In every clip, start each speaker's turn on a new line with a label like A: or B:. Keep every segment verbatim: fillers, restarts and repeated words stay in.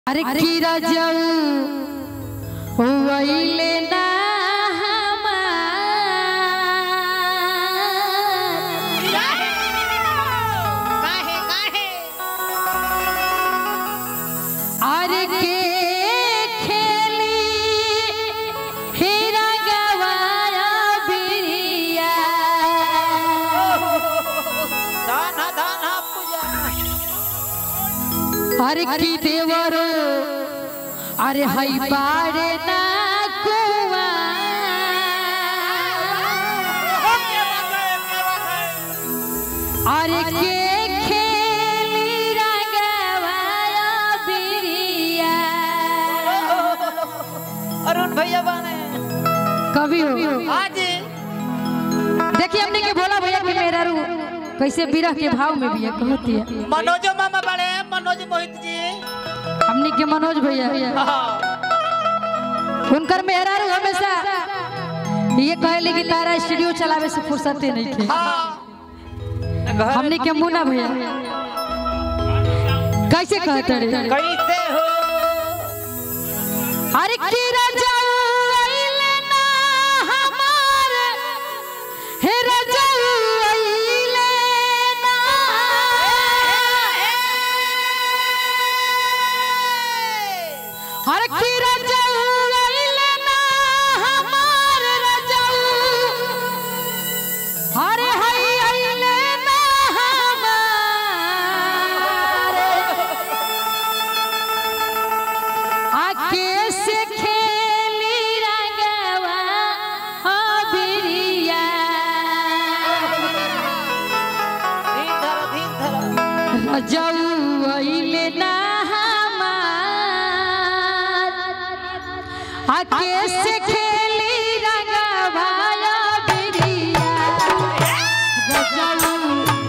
A: अरे कीरा जाऊ वहीले ना अरे के खेली हीरा गवाया बिरिया
B: दाना दाना पूजा
A: अरे की देवरो अरे हई बाड़े ना कुआ अरे के खेली रंगवाया बिरिया
B: अरुण भैया बाने
A: कभी हो
B: आज
A: देखिए हमने के बोला भैया कि मेरा रू कैसे बिरह के भाव में भी है कहती है
B: मनोज मामा बड़े मनोज मोहित जी
A: हमने के मनोज भैया उनकर मेहरारू हमेशा ये कहले कि तारा स्टूडियो चलावे से फुर्सत नहीं थे हमने के मुन्ना भैया कैसे कहते रे
B: कैसे हो
A: अरे कीरा जाऊ आइले ना हमार हे राजाऊ आइले ना अरे कीरा जाऊ आइले ना हमार राजाऊ अरे हई आइले ना हमार आके से खेली रंगवा हो बिरिया
B: धीन धरो धीन धरो
A: रजाऊ आइले ना हमार आके से खेली रंगवा हो बिरिया रजाऊ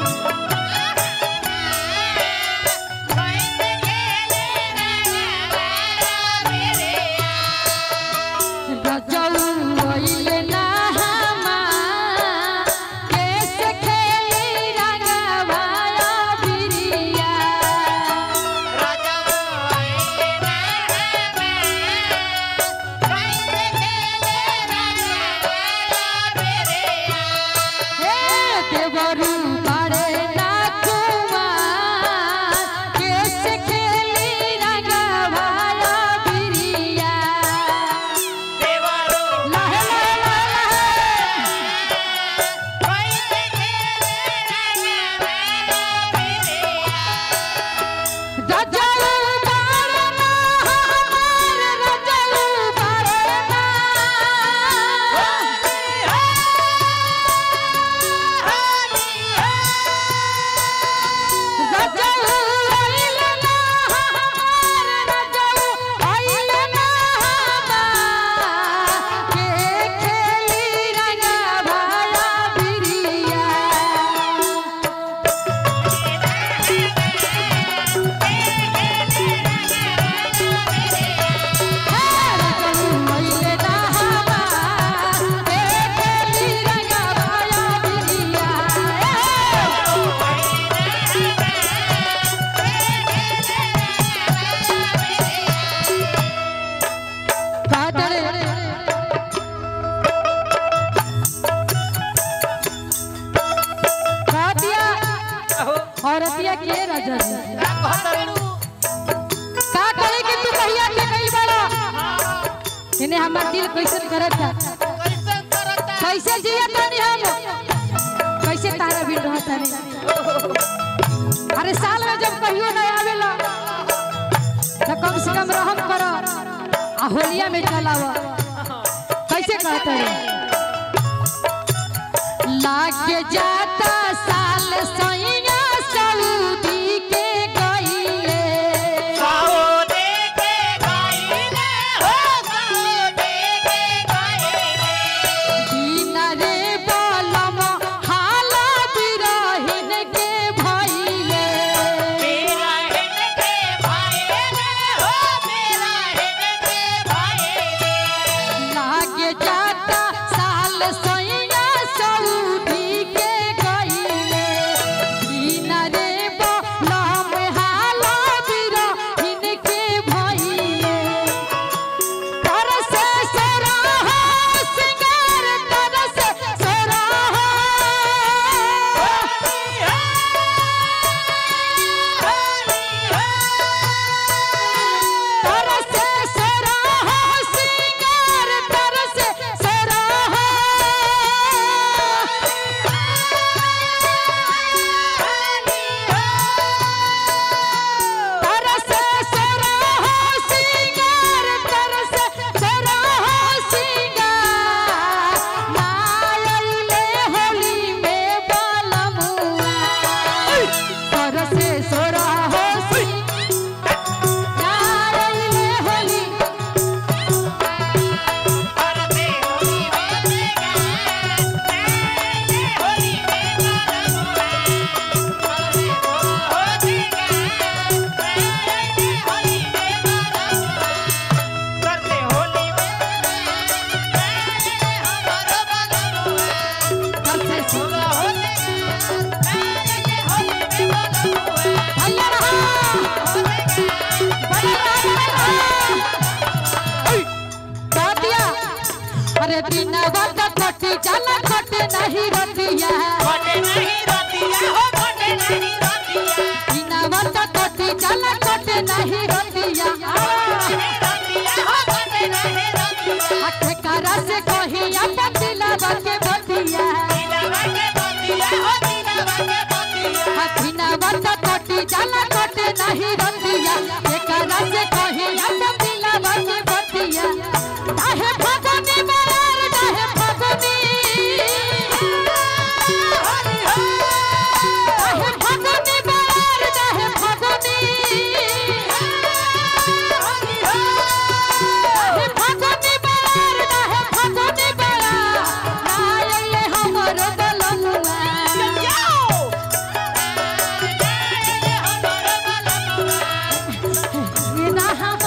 A: रजाऊ आइले ना हमार कैसे खेली रंगवा हो बिरिया
B: राजा आए ना कैसे खेले राजा मेरे
A: हे देवरू बाड़े ना कुमार कैसे खेली रंगवा हो बिरिया
B: देवरो
A: लहे लहे
B: कैसे खेले राजा मेरे
A: रजाऊ बाड़े ना हमार रजाऊ बाड़े ना रजाऊ आइले ना हमार रजाऊ आइले ना हमार के खेली रंगवा हो बिरिया औरतिया के राजा जी का करे कि तू कहिया के कई बड़ा इन्हें हमार दिल कैसे करता
B: कैसे करता
A: कैसे जिया तानी हम कैसे तारा भी रहता नहीं अरे साल में जब कहियो न आवेला तो कम से कम रहम करो आ होलिया में चलावा कैसे कहता रे लागे जाता साल सैया सऊदी के गईले
B: साओदे के गाइले हो साओदे के गाइले
A: बिना रे बलम हाला बिरहिन के भइले
B: मेरा हिन के भाईले हो मेरा हिन के भाईले
A: लागे जाता साल सैया सऊदी के गईले बिना रे बलम हाला बिरहिन के भइले दिया अरे दिन बात कटी चला कटे नहीं रतिया
B: कटे नहीं रतिया हो कटे नहीं रतिया
A: दिन बात कटी चला कटे नहीं रतिया
B: रतिया हो कटे नहीं रतिया
A: हाथ करा से कहिया पतिला बाके बतिया
B: दिलवा के बतिया हो दिलवा के बतिया
A: दिन बात कटी चला कटे नहीं रतिया करा से कहिया पतिला बाके बतिया काहे भगनी मार काहे भगनी
B: हरि हो
A: काहे भगनी मार काहे भगनी
B: हरि हो
A: काहे भगनी मार काहे भगनी बड़ा ना आइले हमर बलनुआ ये ना हम